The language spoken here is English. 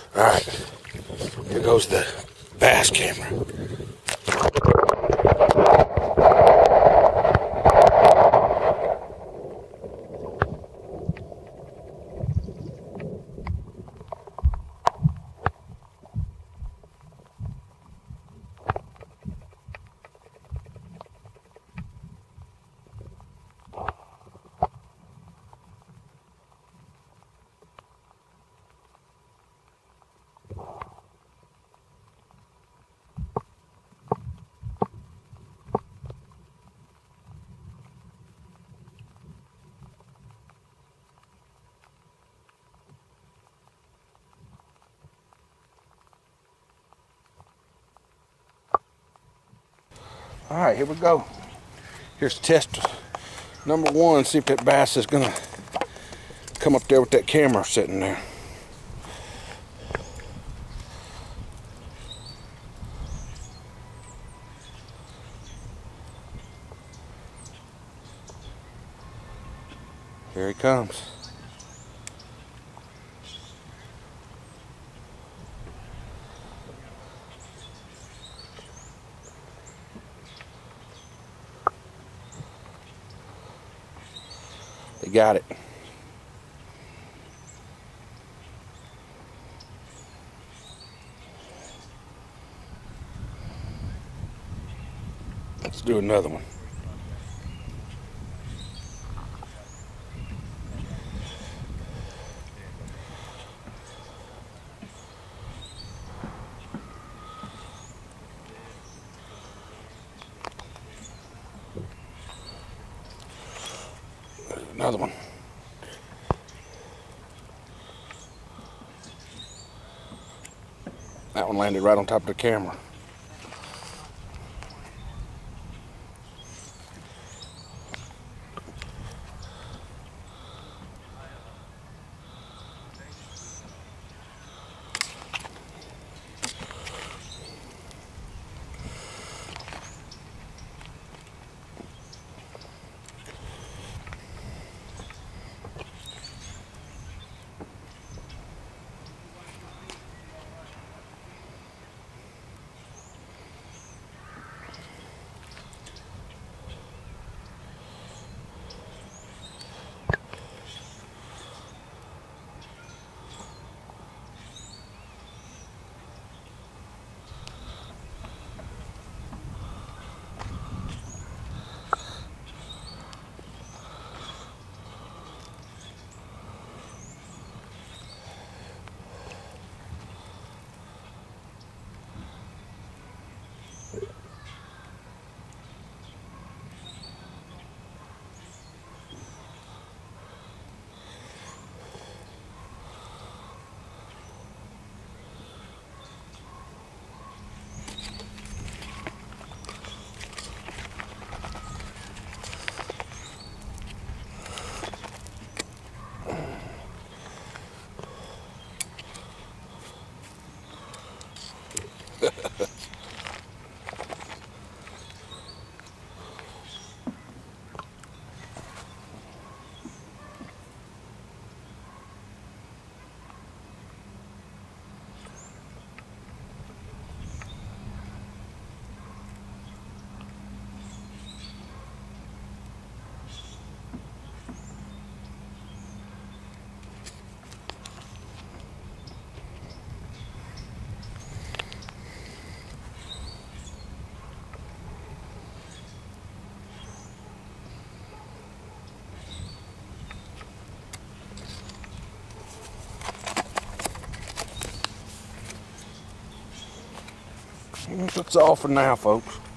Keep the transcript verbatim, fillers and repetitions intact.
Alright, here goes the bass camera. All right, here we go. Here's test number one. See if that bass is gonna come up there with that camera sitting there. Here he comes. They got it. Let's do another one. Another one. That one landed right on top of the camera. That's all for now, folks.